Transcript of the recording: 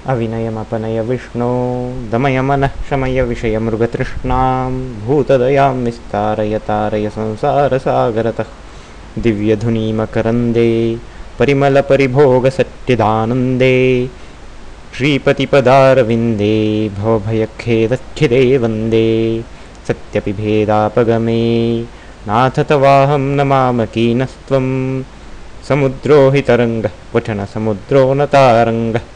अविनयमपनय विष्णो दमय मनः शमय विषयमृगतृष्णां भूतदयां विस्तारय तारय संसारसागरतः दिव्यधुनीमकरन्दे परिमलपरिभोगसच्चिदानन्दे श्रीपतिपदारविन्दे भवभयखेदच्छिदे वन्दे सत्यपि भेदापगमे नाथ तवाहं नमामकीनस्त्वं समुद्रो हि तरङ्गः क्वचन समुद्रो न तारङ्गः